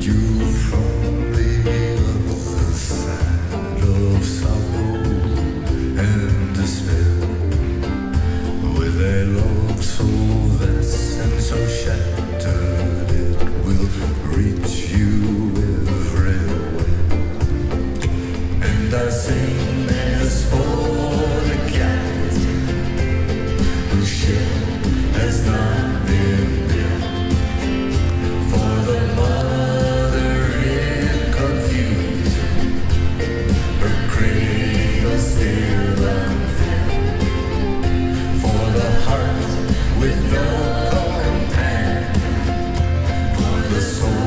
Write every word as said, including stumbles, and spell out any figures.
you from the other side of sorrow and despair, with a love so vast and so shattered it will reach you everywhere. And I sing this for the cat whose ship has not been built, for the mother in confusion, her cradle still unfilled, for the heart with no companion, for the soul